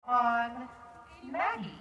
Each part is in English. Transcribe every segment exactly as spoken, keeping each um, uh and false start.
on Maggie.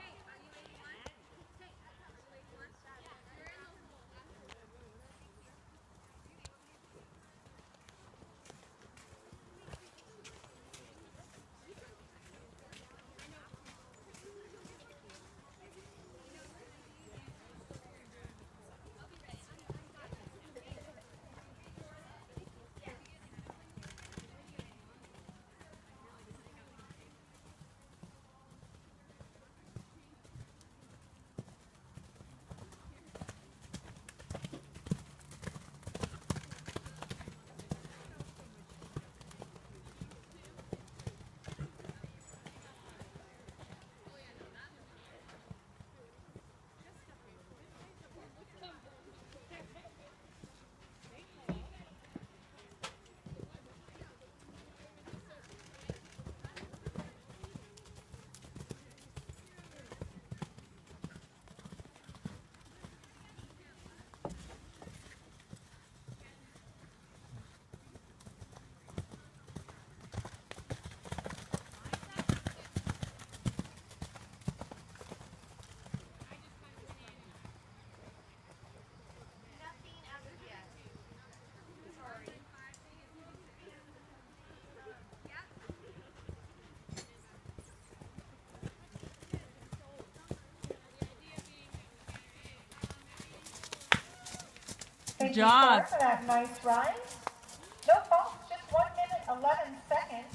Thank you, job. Star, for that nice ride. No faults, just one minute, eleven seconds.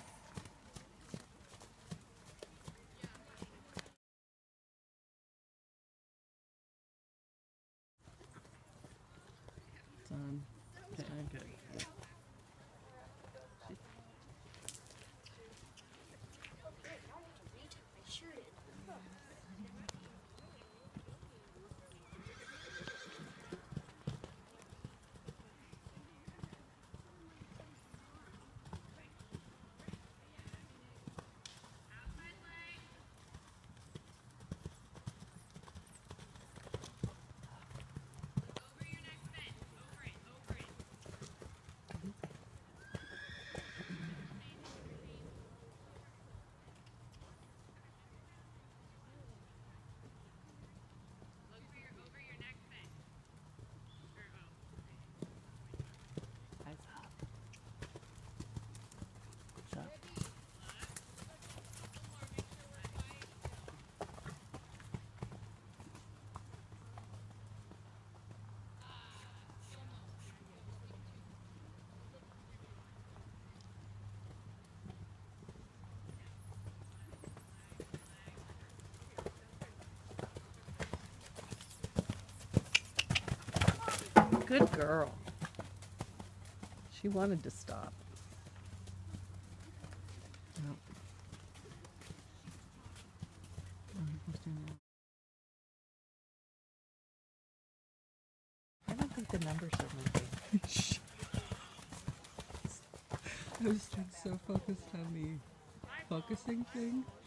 Done. Okay, good. Good girl. She wanted to stop. No. I don't think the numbers are moving. I was so focused on the focusing thing.